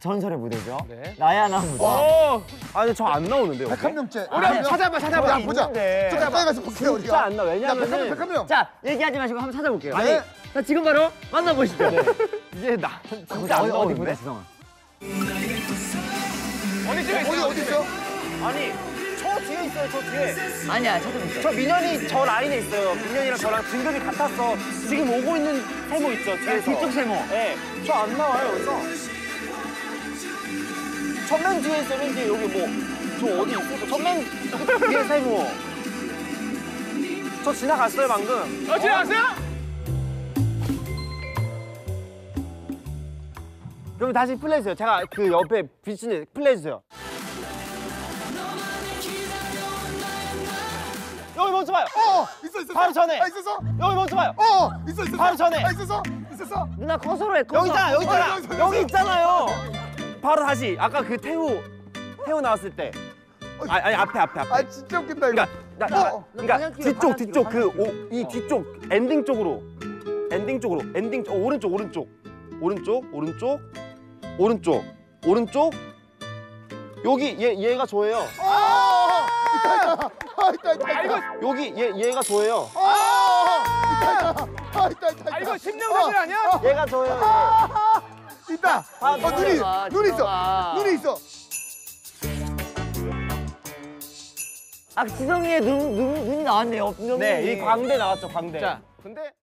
전설의 무대죠. 네. 나야나 무대. 아니 저 안 나오는데요. 101명째. 우리 한번 찾아봐. 야, 보자. 좀 가까이 가서 볼게요, 우리가. 진짜 안 나와. 왜냐면은 101명. 자, 얘기하지 마시고 한번 찾아볼게요. 네. 자, 지금 바로 만나보시죠. 이게 나 진짜 안 어디 나오는데. 무대, 지성아? 어디 집에 있어요? 어디 있어? 아니 저 뒤에 있어요. 저 뒤에. 아니야, 찾아보시죠. 저 민현이 저 라인에 있어요. 민현이랑 저랑 등급이 같았어. 지금 오고 있는 세모 있죠 뒤에서. 뒤쪽 세모. 네. 저 안 나와요 여기서. 전면 뒤에 있어. 맨 뒤에 여기 뭐. 저 어디 있어? 전면 뒤에 세모. 저 지나갔어요 방금. 지나갔어요? 그럼 다시 플레이해주세요. 제가 그 옆에 비치는 플레이해주세요. 여기 멈춰봐요. 있어. 바로 전에. 있었어? 여기 멈춰봐요. 있어. 바로 전에. 있었어? 누나 커서로 해, 커서. 여기 있잖아. 여기 있잖아요. 바로 다시. 아까 그 태우 나왔을 때. 아니 앞에. 아, 진짜 웃긴다, 이거. 그러니까 뒤쪽 이 뒤쪽 엔딩 쪽으로. 오른쪽. 여기 얘가 저예요. 있다. 여기 얘가 저예요. 있다. 이거 심령사실 아니야? 얘가 저예요. 있다. 눈이 있어. 눈이 있어. 아, 지성이의 눈이 나왔네요. 분명히. 네, 이 광대 나왔죠, 광대. 자, 근데